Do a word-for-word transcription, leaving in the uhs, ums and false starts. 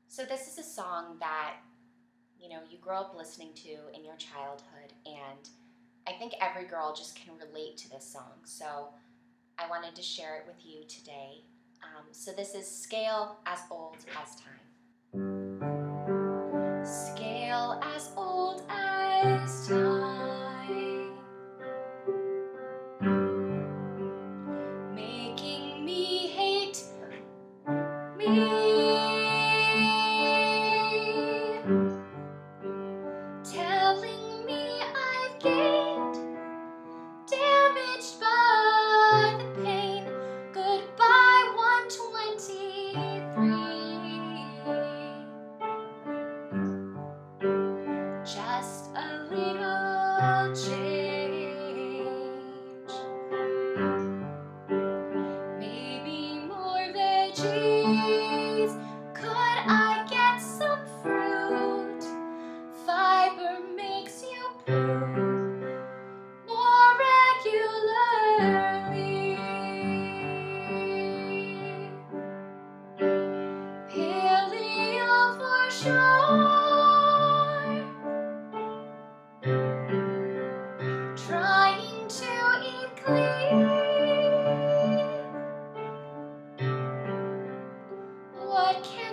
So this is a song that, you know, you grow up listening to in your childhood, and I think every girl just can relate to this song. So I wanted to share it with you today. Um, so this is Scale as Old as Time. Scale as old as time, making me hate me. Telling me I've gained, damaged by the pain. Goodbye, one twenty-three. Just a little change, maybe more veggies. Could I get some fruit? Fiber makes you poop more regularly. Paleo for sure. Trying to eat clean. What can